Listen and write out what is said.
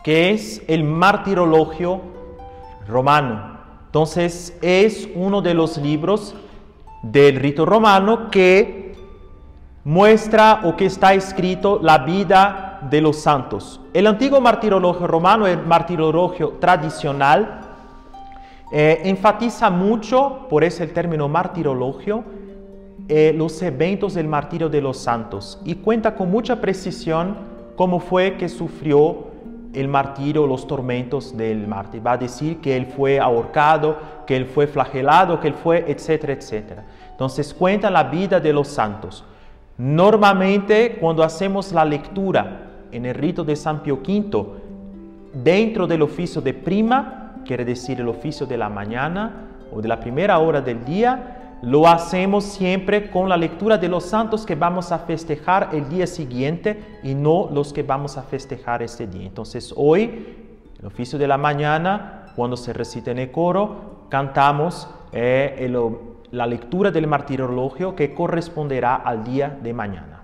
que es el Martirologio Romano. Entonces, es uno de los libros del rito romano que muestra o que está escrito la vida de los santos. El antiguo martirologio romano, el martirologio tradicional, enfatiza mucho, por eso el término martirologio, los eventos del martirio de los santos y cuenta con mucha precisión cómo fue que sufrió el martirio, los tormentos del mártir. Va a decir que él fue ahorcado, que él fue flagelado, que él fue, etcétera, etcétera. Entonces cuenta la vida de los santos. Normalmente cuando hacemos la lectura en el rito de San Pío V, dentro del oficio de prima, quiere decir el oficio de la mañana o de la primera hora del día, lo hacemos siempre con la lectura de los santos que vamos a festejar el día siguiente y no los que vamos a festejar este día. Entonces hoy, el oficio de la mañana, cuando se recita en el coro, cantamos la lectura del martirologio que corresponderá al día de mañana.